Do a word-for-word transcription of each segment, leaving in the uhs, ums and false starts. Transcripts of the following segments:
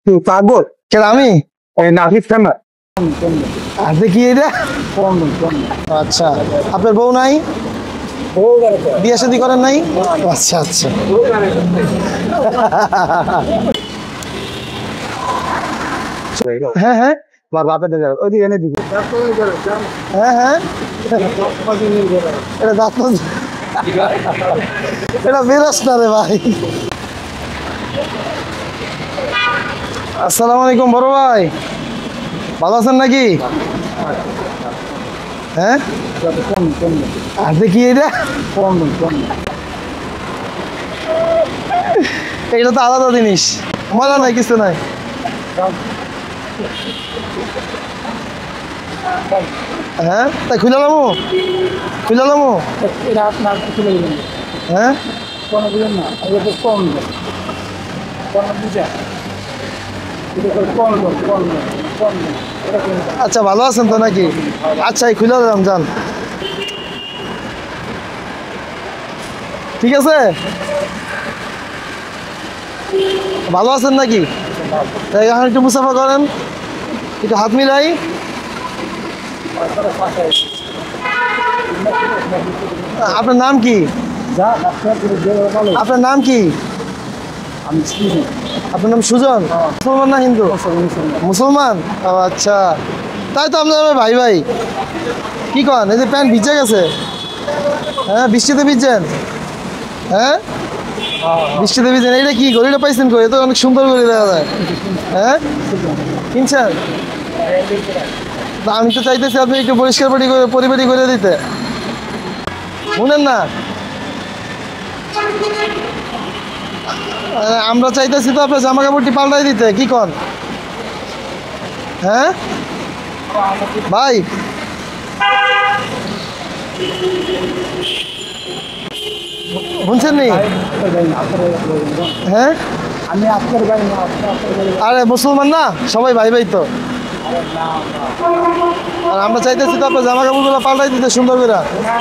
তুই পাগল কেন আমি এই নাফিস খানা আপনি কি এটা আচ্ছা আপনার বউ নাই বিয়ে শাদী করেন নাই আচ্ছা আচ্ছা হ্যাঁ হ্যাঁ বাপের দাদা ওইদিকে এনে দিবি হ্যাঁ হ্যাঁ এটা দাঁত এটা বেরোস না রে ভাই আসসালামু আলাইকুম বড় ভাই ভালো আছেন নাকি হ্যাঁ আপনি কি এটা এটা তো আলাদা জিনিস মজা নাই কিছু নাই হ্যাঁ তাই খুলে নামো খুলে নামো হ্যাঁ আচ্ছা ভালো আছেন তো নাকি আচ্ছা এই খুলে দিলাম যান ঠিক আছে ভালো আছেন নাকি এখন একটু মুসাফা করেন একটু হাত মিলাই আপনার নাম কি আপনার নাম কি আপনার নাম সুজন মুসলমান না হিন্দু মুসলমান ও আচ্ছা তাই তো আপনার ভাই ভাই কি কন এই যে প্যান্ট ভিজে গেছে হ্যাঁ বৃষ্টিতে ভিজছেন হ্যাঁ বৃষ্টিতে ভিজছেন এইটা কি গড়িটা পাইছেন কই তো অনেক সুন্দর করে দেখা যায় হ্যাঁ কিনছেন আমি তো চাইতেছি আপনি একটু পরিষ্কার পরি করে পরিপাটি করে দিতে শুনেন না আমরা চাইতেছি তো আপনার জামা কাপড়টি পাল্টাই দিতে কি কন হ্যাঁ ভাই শুনছেন নি হ্যাঁ আমি আপনার ভাই না আরে মুসলমান না সবাই ভাই ভাই তো আর আমরা চাইতেছি তো আপনার জামা কাপড়গুলো পাল্টাই দিতে সুন্দর করে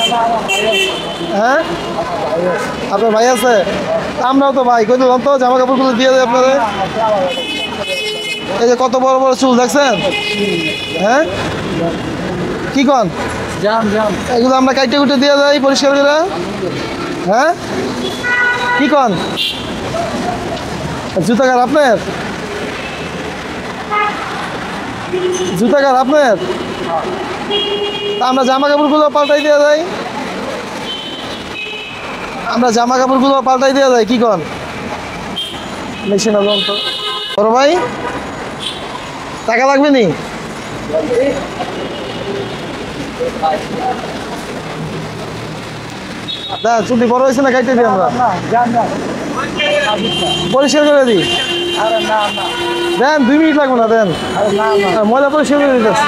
হ্যাঁ আপনার ভাই আছে আমরাও তো ভাই কই দিলাম তো জামা কাপড়গুলো দিয়ে দেয় আপনাদের এই যে কত বড় বড় চুল দেখছেন হ্যাঁ কি কন এগুলো আমরা কাইটে কুটে দিয়ে যাই পরিষ্কার করে হ্যাঁ কি কন জুতাকার আপনার জুতাকার আপনার আমরা জামা কাপড়গুলো পাল্টাই দেওয়া যায় আমরা জামা কাপড়গুলো পাল্টাই দেওয়া যায় কি কন মেশিন আলম তো বড় ভাই টাকা লাগবে নি দা চুটি বড় হয়েছে না কাইটে দিই আমরা পরিষ্কার করে দিই দেন দুই মিনিট লাগবে না দেন ময়লা পরিষ্কার করে দিতে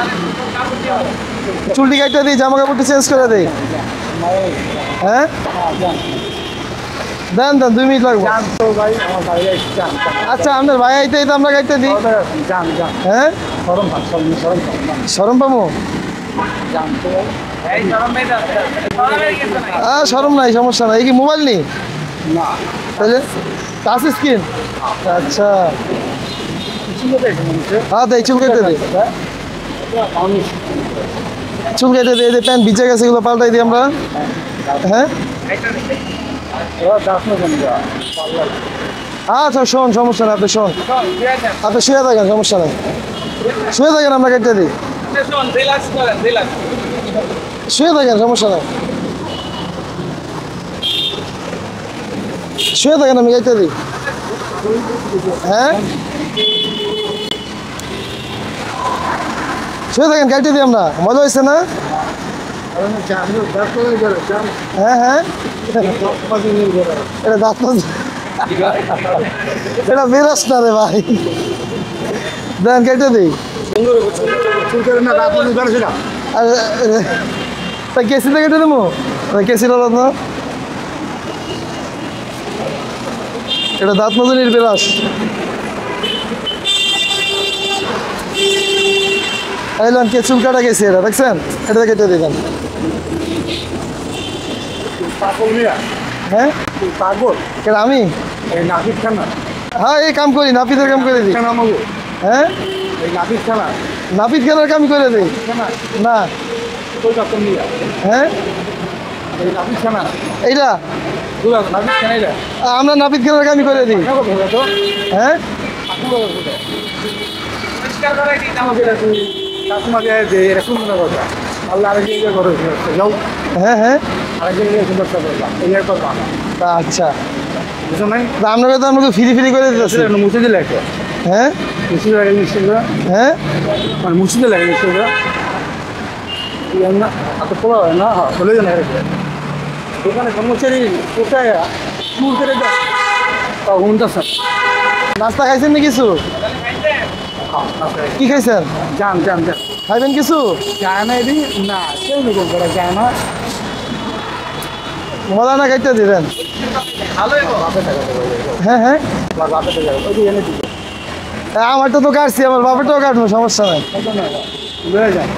চুলটি কাটতে দিই জামা কাপড়টি চেঞ্জ করে দিই হ্যাঁ দেন দেন দুই মিনিট লাগবে আচ্ছা আপনার ভাই আইতে আইতে আমরা কাটতে দিই হ্যাঁ সরম পাবো হ্যাঁ সরম নাই সমস্যা নাই এই কি মোবাইল নেই তাহলে টাচ স্ক্রিন আচ্ছা হ্যাঁ দেয় চুল কেটে দিই চুল কেটে দিই যে প্যান্ট ভিজে গেছে এগুলো পাল্টাই দিই আমরা হ্যাঁ আচ্ছা শোন সমস্যা নেই আপনি শোন আপনি শুয়ে থাকেন সমস্যা নেই শুয়ে থাকেন আমরা কেটে দিই শুয়ে থাকেন সমস্যা নেই শুয়ে থাকেন আমি কেটে দিই হ্যাঁ শুয়ে থাকেন কেটে দিই আমরা মজা হয়েছে না হ্যাঁ হ্যাঁ এটা দাঁত এটা বেরোস না রে ভাই দেন কেটে দিই তা কেসিটা কেটে দেবো কেসিটা না এটা দাঁত মজুরির বিরাস এলাম কে চুল কাটা গেছে এটা দেখছেন এটা কেটে দিবেন পাগল হ্যাঁ পাগল কেন আমি নাফিস খানা হ্যাঁ এই কাম করি নাপিতের কাম করে দিই কেন আমাকে হ্যাঁ এই নাপিত খেলা নাপিত খেলার কাম করে দিই খেলা না কই কাপড় নিয়ে হ্যাঁ এই নাপিত খেলা এইটা দুলা নাপিত খেলা এটা আমরা নাপিত খেলার কামই করে দিই কেন করবে তো হ্যাঁ আপনি করবে পরিষ্কার করে দিই আমাকে তুই কাকুমাকে যে এটা সুন্দর কথা আল্লাহ আরেক জায়গায় করে যাও হ্যাঁ হ্যাঁ আরেক জায়গায় সুন্দর করবা এই আর করবা না আচ্ছা বুঝছো নাই তা আপনাকে তো আমাকে ফ্রি ফ্রি করে দিতেছি মুছে দিলে একটা হ্যাঁ মুছে লাগে নিশ্চয় হ্যাঁ মানে মুছে দিলে নিশ্চয় না এত পোলা হয় না বলে জানা এখানে কর্মচারী কোথায় চুর করে দেয় ঘন্টা স্যার নাস্তা খাইছেন না কিছু কি খাইছেন যান যান যান খাইবেন কিছু যায় না এদিন না কেউ নেই করে যায় না মজা না খাইতে দিবেন ভালোই হ্যাঁ হ্যাঁ বাপে তো যাবে ওই যে এনে দিবে হ্যাঁ, আমারটা তো কাটছি আমার বাপেরটাও কাটবো সমস্যা নাই বেড়ে যায়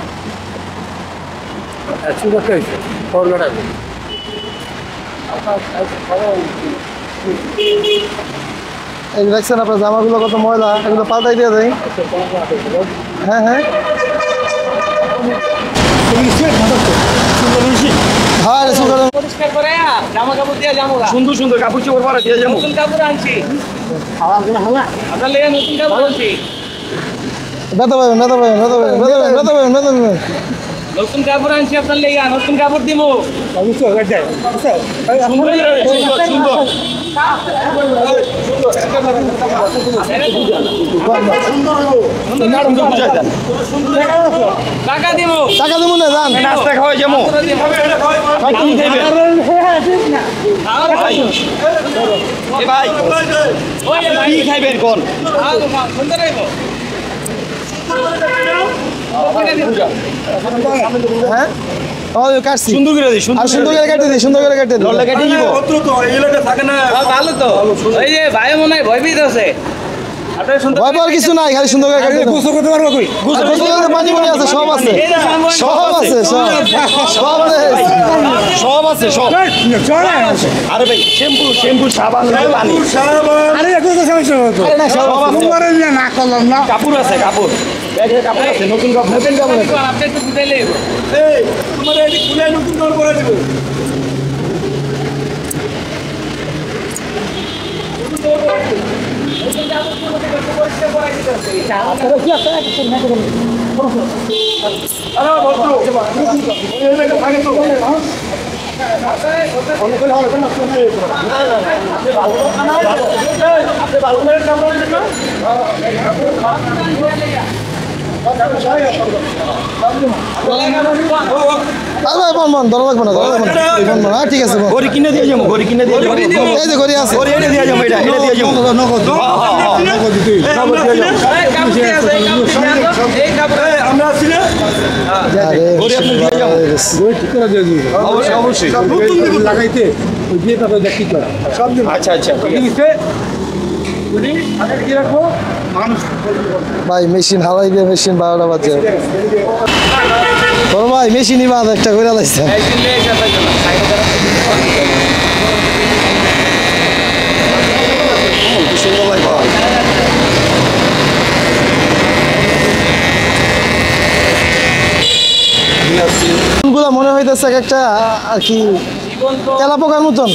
চুরা খাইছে খবর কাটাবে এই যে দেখছেন আপনার জামাগুলো কত ময়লা এগুলো পাল্টাই দিয়ে দেয় হ্যাঁ হ্যাঁ হ্যাঁ রে সুন্দর পরিষ্কার করে জামা কাপড় দিয়ে যাবো সুন্দর সুন্দর কাপড় চোপড় পরা দিয়ে যাবো নতুন কাপড় আনছি আপনার লেগে নতুন কাপড় আনছি বেতা পাবেন বেতা পাবেন বেতা পাবেন বেতা পাবেন বেতা পাবেন বেতা পাবেন নতুন কাপড় আনছি আপনার লেগে নতুন কাপড় দিব টাকা দিব টাকা দেবো না যান নাস্তা খাওয়া যাবো ভাই কি খাইবেন কোন সুন্দর হইব হ্যাঁ ও কাটছি সুন্দর করে দিই আর সুন্দর করে কেটে দিই সুন্দর করে কেটে দিই সুন্দর কেটে দিব থাকে না ভালো তো ওই যে ভাই মনে হয় ভয়ভীত আছে ভয় পাওয়ার কিছু নাই খালি সুন্দর করে কেটে দিই গোসল করতে পারবো কই গোসল করতে পানি পানি আছে সব আছে সব আছে সব সব আছে সব আছে সব আরে ভাই শ্যাম্পু শ্যাম্পু সাবান পানি আরে এখন তো সমস্যা হতো আরে না সব আছে তোমার না করলাম না কাপড় আছে কাপড় ব্যাগে কাপড় আছে নতুন কাপড় নতুন কাপড় আছে আপনি একটু বুঝাইলে এই তোমার এই খুলে নতুন কাপড় পরে দিব আরে ভদ্র এই লাগে থাকে তো আরে বল মন ধরা লাগবে না ধরা লাগবে না এই বল হ্যাঁ ঠিক আছে বল গড়ি কিনে দিয়ে যাবো গড়ি কিনে দিয়ে যাবো এই যে ঘড়ি আছে গড়ি এনে দিয়ে যাবো এটা এনে দিয়ে যাবো নগদ নগদ দিতে এই কাপড় আমরা আছি না আরে গড়ি আপনি দিয়ে যাবো ওই ঠিক করে দিয়ে দিবি অবশ্যই অবশ্যই নতুন দিব লাগাইতে ওই দিয়ে তারপরে দেখি করা সব দিন আচ্ছা আচ্ছা ঠিক আছে গড়ি আগে কি রাখবো মানুষ ভাই মেশিন হালাই দিয়ে মেশিন বারোটা বাজে তোর ভাই মেশিনই বাদ একটা করে লাইছে গুলা মনে হইতেছে এক একটা আর কি তেলা পোকার মতন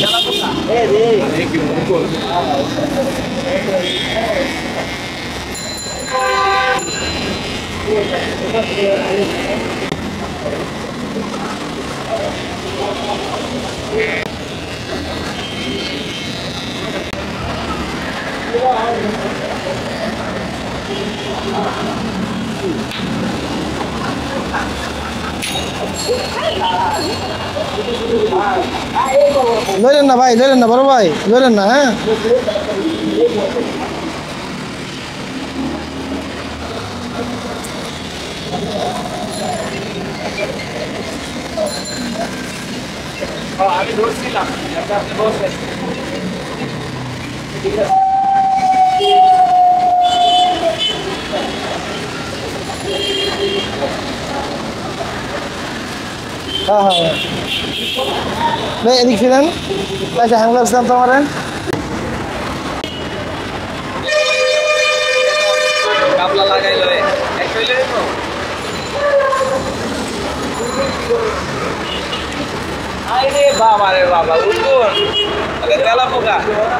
লইলেন না ভাই লইলেন না বড় ভাই লইলেন না হ্যাঁ আমি ধরছিলাম আপনি বসেন হ্যাঁ হ্যাঁ এদিক ফিরেন আচ্ছা হ্যাংলার দাম তো আমার গাবলা লাগাইলো এক কইলে তো আরে বাবা রে বাবা উঠুন আরে তেলা পোকা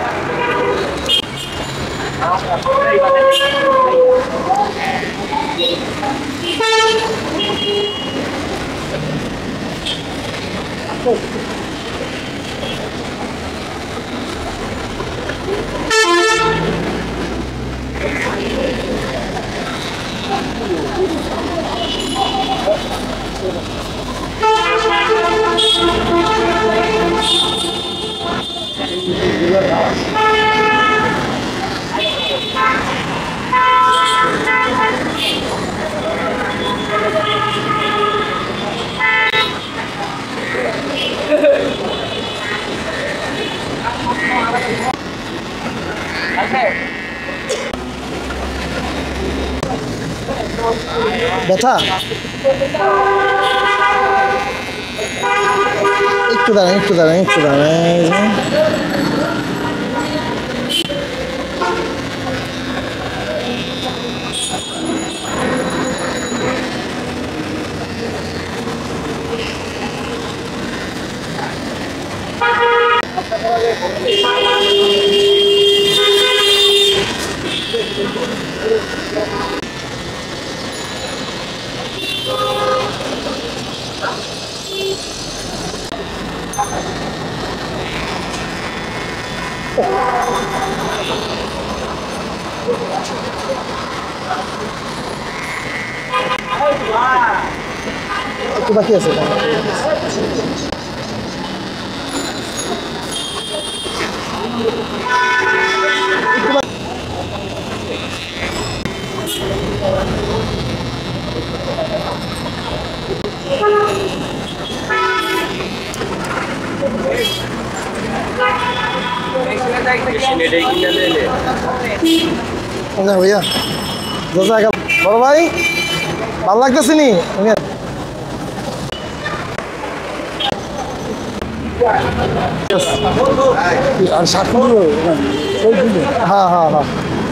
ব্যথা একটু দাঁড়ান একটু দাঁড়ান একটু দাঁড়ান একটু বাকি আছে না ভাইয়া বড় ভাই ভালো লাগতেছে নি আর সাতশো হ্যাঁ হ্যাঁ হ্যাঁ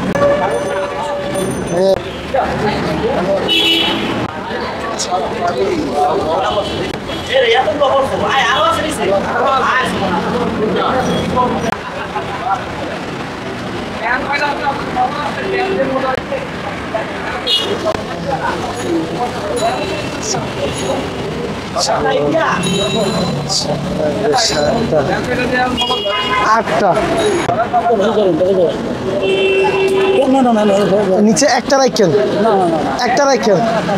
আটটা নিচে একটা রাখেন একটা রাখেন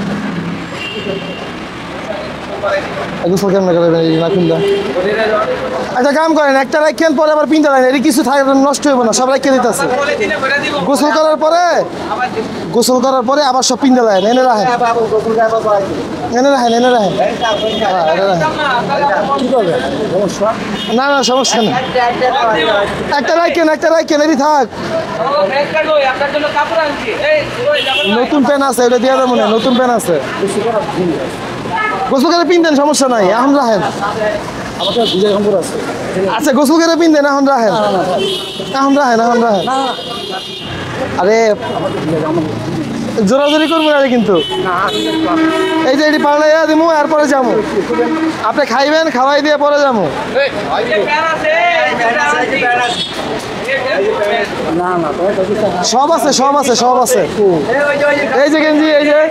গোসল কেমন করবেন এই নাকুনটা আচ্ছা কাম করেন একটা রাখেন পরে আবার পিনতে রাখেন এটি কিছু থাকে নষ্ট হইব না সব রাখিয়ে দিতেছে গোসল করার পরে গোসল করার পরে আবার সব পিনতে রাখেন এনে রাখেন এনে রাখেন এনে রাখেন কি করবে না না সমস্যা নেই একটা রাখেন একটা রাখেন এটি থাক নতুন প্যান আছে ওটা দিয়ে দেবো না নতুন প্যান আছে গোসল করে পিনতেন সমস্যা নাই এখন রাখেন আমাকে বুঝে খবর আছে আচ্ছা গোসল করে পিনতেন এখন রাখেন এখন রাখেন এখন রাখেন আরে জোরাজোরি করবো না কিন্তু এই যে এটি পাল্লা দিমু এরপরে যাবো আপনি খাইবেন খাওয়াই দিয়ে পরে যাবো না না সব আছে সব আছে সব আছে এই যে গেঞ্জি এই যে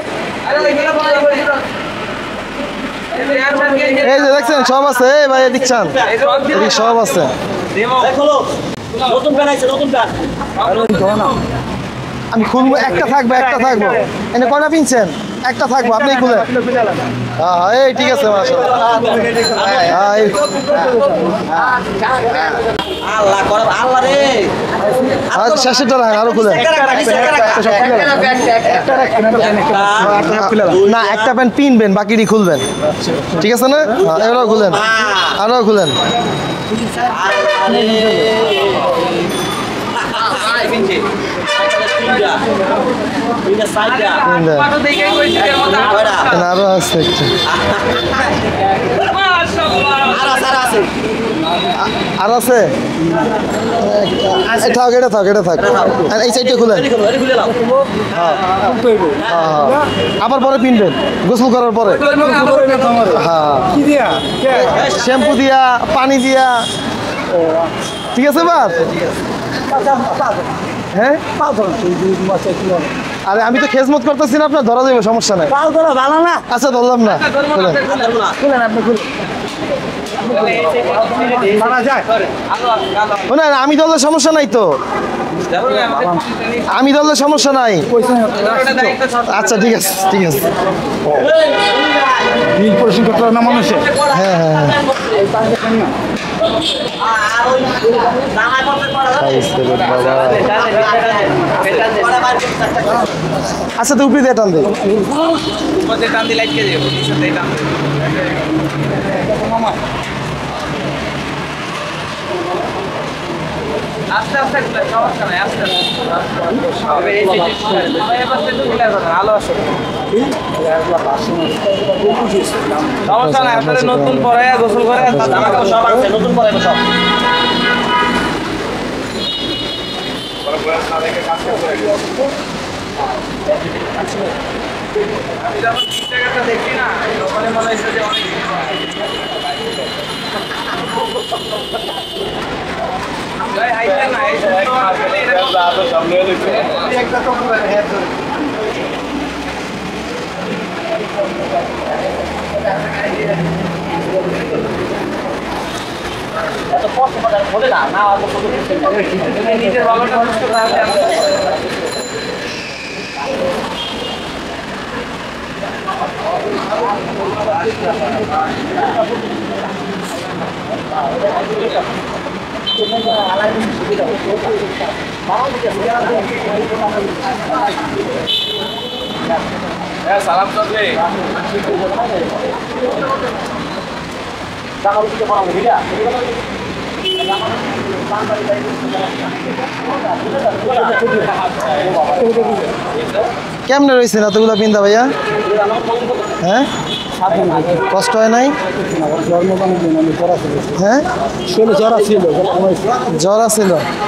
এই যে দেখছেন সব আছে এই ভাই দেখছেন এদিক সব আছে আমি খুলবো একটা থাকবো একটা থাকবো এনে কয়টা পিনছেন একটা থাকবো আপনি খুলে হ্যাঁ এই ঠিক আছে শেষেরটা রাখেন আরো খুলে না একটা প্যান্ট পিনবেন বাকিটি খুলবেন ঠিক আছে না এবারও খুলেন আরো খুলেন আরো আছে একটা আর আছে এই থাক এটা থাক এটা থাক আর এই সাইডটা খুলেন হ্যাঁ হ্যাঁ আবার পরে পিনবেন গোসল করার পরে হ্যাঁ কি দিয়া শ্যাম্পু দিয়া পানি দিয়া ঠিক আছে বাস হ্যাঁ আরে আমি তো খেজমত করতেছি না আপনার ধরা যাবে সমস্যা নাই ভালো না আচ্ছা ধরলাম না খুলেন আপনি খুলেন মারা যায় না আমি ধরলে সমস্যা নাই তো আমি ধরলে সমস্যা নাই আচ্ছা ঠিক আছে ঠিক আছে বিল পরিশোধ করতে হবে না মানুষের হ্যাঁ হ্যাঁ হ্যাঁ আচ্ছা তো উপরে দিয়ে টান দে আস্তে আস্তে সমস্যা নাই আস্তে আলো আসে সমস্যা নাই আপনাদের নতুন পরে গোসল করে সব আছে নতুন পরে সব আমি যখন জায়গাটা দেখি না ওখানে মনে হচ্ছে যে অনেক নিজের ভালোটা নষ্ট সালাম চলবে কেমনে রয়েছে না তোগুলো পিন্দা ভাইয়া হ্যাঁ কষ্ট হয় নাই হ্যাঁ জ্বর ছিল জ্বর আছিল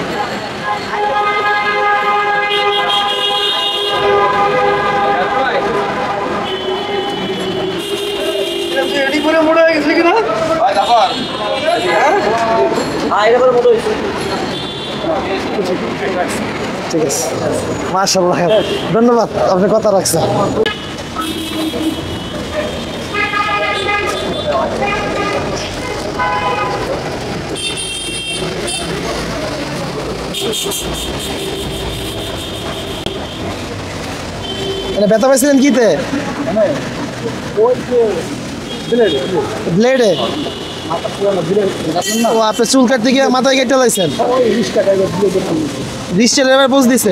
ঠিক আছে মাশাআল্লাহ ধন্যবাদ আপনি কথা রাখছেন এটা ব্যথা পাইছিলেন কিতে ব্লেডে ও আপনি চুল কাটতে গিয়ে মাথায় কেটে লাইছেন রিস্টের এবার পোজ দিছে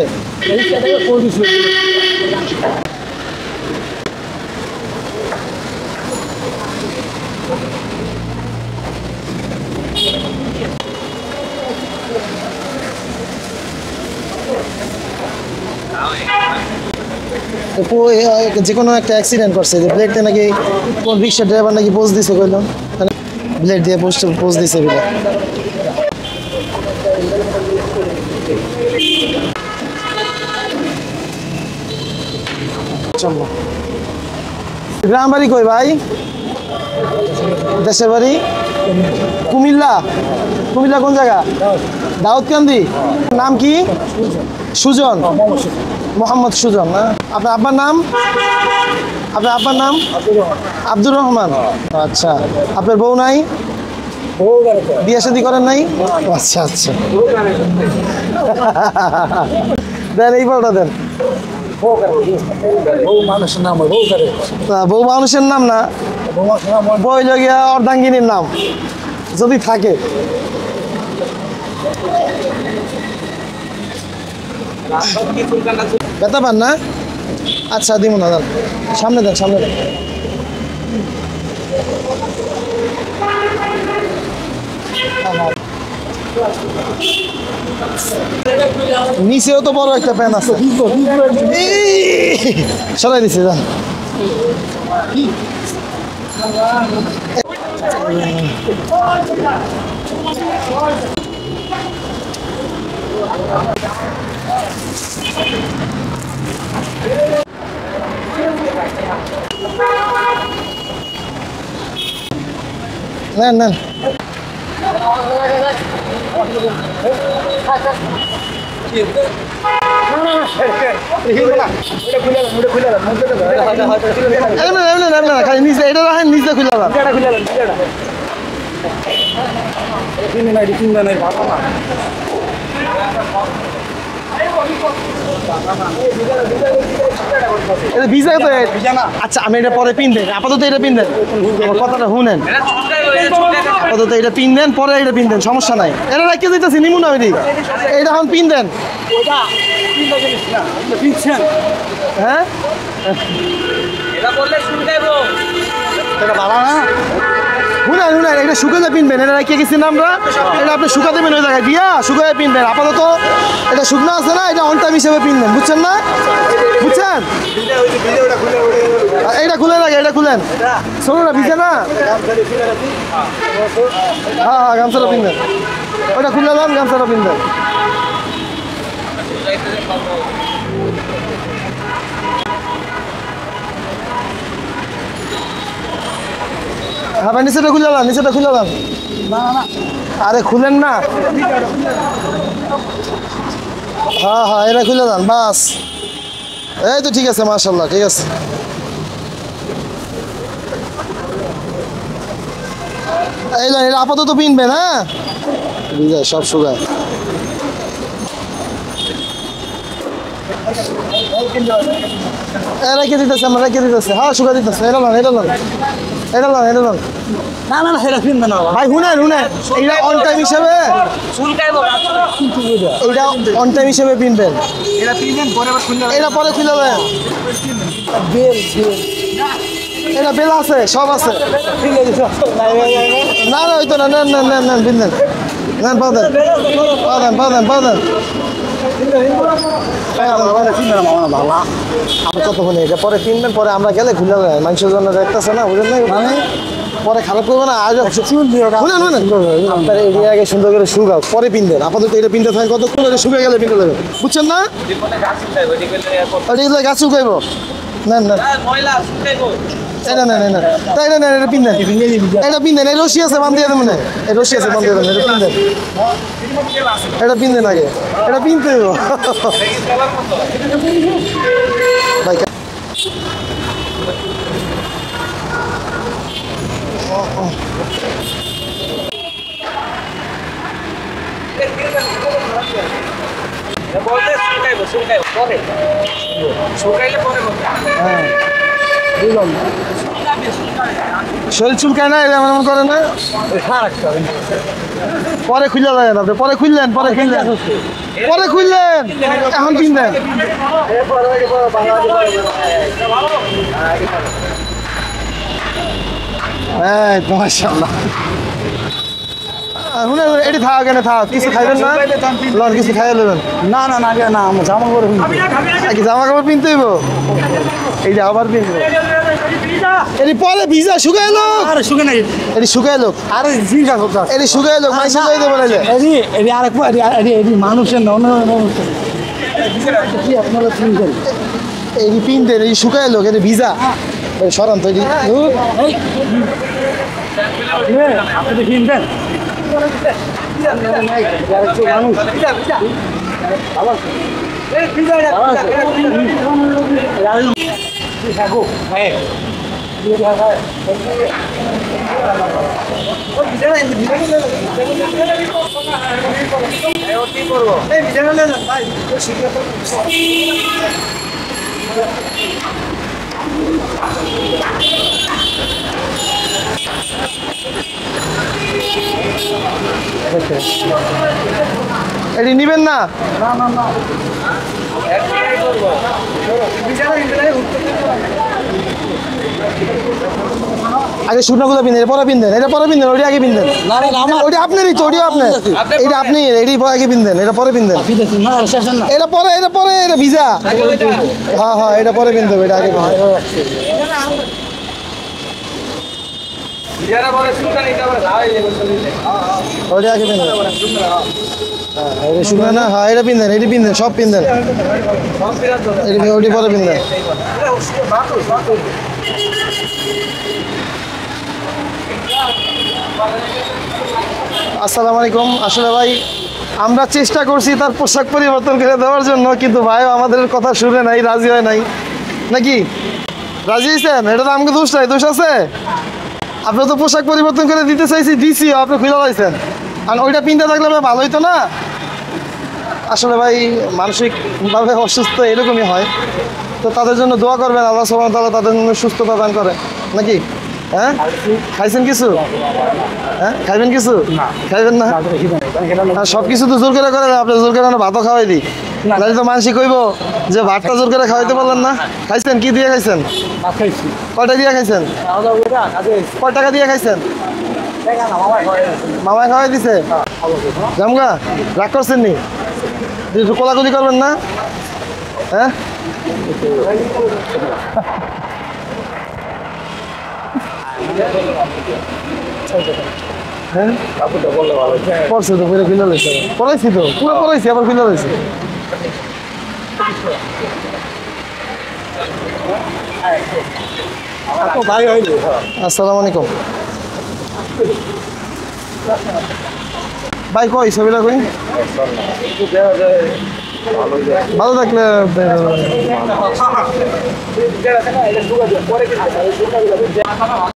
যে কোনো একটা অ্যাক্সিডেন্ট করছে যে ব্লেডটা নাকি কোন রিক্সা ড্রাইভার নাকি পোজ দিছে কইল ব্লেড দিয়ে পোস্ট পোজ দিছে বলে গ্রাম বাড়ি কই ভাই দেশের বাড়ি কুমিল্লা কুমিল্লা কোন জায়গা দাউদকান্দি নাম কি সুজন মোহাম্মদ সুজন না আপনার আব্বার নাম আপনার আব্বার নাম আব্দুর রহমান আচ্ছা আপনার বউ নাই বিয়ে শাদী করেন নাই আচ্ছা আচ্ছা দেন এই বলটা দেন বউ মানুষের নাম বউ মানুষের নাম না বই লগিয়া অর্ধাঙ্গিনীর নাম যদি থাকে ব্যথা পান না আচ্ছা দিব না দাদা সামনে দেন সামনে দেন নিচেও তো বড় একটা প্যান আছে সরাই দিছে যান নেন নেন খালি নিচে এটা রাখেন নিচে খুলে দেন এটা ভিজা তো আচ্ছা আমি এটা পরে পিন দেন আপাতত এটা পিন দেন আমার কথাটা শুনেন আপাতত এটা পিন দেন পরে এটা পিন দেন সমস্যা নাই এটা রাখিয়ে দিতেছি নিমু না ওইদিক এইটা এখন পিন দেন হ্যাঁ এটা ভালো না শুনেন শুনেন এটা শুকাতে পিনবেন এটা রাখিয়ে গেছি না আমরা এটা আপনি শুকা দেবেন ওই জায়গায় দিয়া শুকাতে পিনবেন আপাতত এটা শুকনো আছে না এটা অন টাইম হিসেবে পিনবেন বুঝছেন না বুঝছেন এইটা খুলে রাখে এটা খুলেন শোনো না ভিজে না হ্যাঁ হ্যাঁ গামছাটা পিনবেন ওইটা খুলে দেন গামছাটা পিনবেন হ্যাঁ ভাই নিচেটা খুলে দেন নিচেটা খুলে দেন না না আরে খুলেন না হ্যাঁ হ্যাঁ এটা খুলে দেন বাস এই তো ঠিক আছে মাশাআল্লাহ ঠিক আছে এই না এটা আপাতত পিনবেন হ্যাঁ বুঝায় সব সুগার রেখে দিতেছে আমরা রেখে দিতেছে হ্যাঁ সুগার দিতেছে এটা না এটা না এটা না এটা না না না না এটা কিনবে না ভাই শুনেন শুনেন এটা অন টাইম হিসেবে এটা অন টাইম হিসেবে পিনবেন এটা কিনবেন পরে আবার খুললে এটা পরে খুলে দেন বেল বেল এটা বেল আছে সব আছে না না ওই তো না নেন নেন নেন নেন পিনবেন নেন পাবেন পাবেন পাবেন পাবেন আপনি কতক্ষণ এটা পরে কিনবেন পরে আমরা গেলে খুলে দেয় মানুষের জন্য দেখতেছে না বুঝলেন না মানে পরে খারাপ করবে না আজ শুনেন শুনেন আপনার এরিয়া আগে সুন্দর করে শুকাও পরে পিনবেন আপাতত এটা পিনতে থাকেন কতক্ষণ এটা শুকে গেলে পিনতে দেবেন বুঝছেন না ওটা গাছ শুকাইব নেন নেন এটা নেন এটা তাই এটা নেন এটা পিন দেন এটা পিন দেন এই রশি আছে বান দিয়ে দেবেন এই রশি আছে বান দিয়ে দেবেন এটা পিন দেন এটা পিন দেন আগে এটা পিনতে দেবো ভাই শরীর চুলকায় না এমন এমন করে না পরে খুললে দেন আপনি পরে খুললেন পরে খুললেন পরে খুললেন এখন কিনলেন হ্যাঁ মাশাআল্লাহ শুনে এটি থাক কেন থাক কিছু খাইবেন না লন কিছু খাইয়ে নেবেন না না না না আমার জামা কাপড় কি জামা কাপড় পিনতে হইব এই যে আবার পিনবো এটি পরে ভিজা শুকাই লোক আরে শুকে নাই এটি শুকাই লোক আরে জিজ্ঞাসা করতে এটি শুকাই লোক মাই শুকাই দেবো নাইলে এদি এদি আরেক এদি এদি মানুষের না অন্য মানুষের কি আপনারা চিন্তা এটি পিনতে এটি শুকাই লোক এটি ভিজা সরান তো এটি আপনি তো কিনবেন এটি নিবেন না আগে শুকনাগুলো পিন এটা পরে পিন দেন এটা পরে পিন দেন ওইটা আগে পিন দেন ওইটা আপনারই তো ওইটা আপনার এটা আপনি এটি আগে পিন দেন এটা পরে পিন দেন এটা পরে এটা পরে এটা ভিজা হ্যাঁ হ্যাঁ এটা পরে পিন দেবো এটা আগে যারা বলে শুনতে নিতে পারে ভাই এই গোসল দিলে ওইটা আগে পিন্ধেন হ্যাঁ এটা শুনে না হ্যাঁ এটা পিন্ধেন এটি পিন্ধেন সব পিন্ধেন সব বিরাট দরকার এটি ওটি পরে পিন্ধেন আসসালামু আলাইকুম আসলে ভাই আমরা চেষ্টা করছি তার পোশাক পরিবর্তন করে দেওয়ার জন্য কিন্তু ভাই আমাদের কথা শুনে নাই রাজি হয় নাই নাকি রাজি হয়েছেন এটা তো আমাকে দোষ নাই দোষ আছে আপনি তো পোশাক পরিবর্তন করে দিতে চাইছি দিছি আপনি খুলে লাইছেন আর ওইটা পিনতে থাকলে ভাই ভালো হইতো না আসলে ভাই মানসিকভাবে অসুস্থ এরকমই হয় তো তাদের জন্য দোয়া করবেন আল্লাহ সুবহানাহু ওয়া তাআলা তাদের জন্য সুস্থতা দান করে নাকি হ্যাঁ খাইছেন কিছু হ্যাঁ খাইবেন কিছু খাইবেন না আর সব কিছু তো জোর করে করে না আপনি জোর করে না ভাতও খাওয়াই দিই তাহলে তো মানসিক কইব যে ভাতটা জোর করে খাওয়াইতে পারলেন না খাইছেন কি দিয়ে খাইছেন কয়টা দিয়ে খাইছেন কয় টাকা দিয়ে খাইছেন মামায় খাওয়াই দিছে জামগা রাগ করছেন নি একটু কোলাকুলি করবেন না হ্যাঁ হ্যাঁ পড়ছে তো পুরো খুলে রয়েছে পড়াইছি তো পুরো পড়াইছি আবার খুলে রয়েছে ভাই হইলো আসসালামু আলাইকুম ভাই কই ছবিটা কই ভালো থাকলে এটা সুগার পরে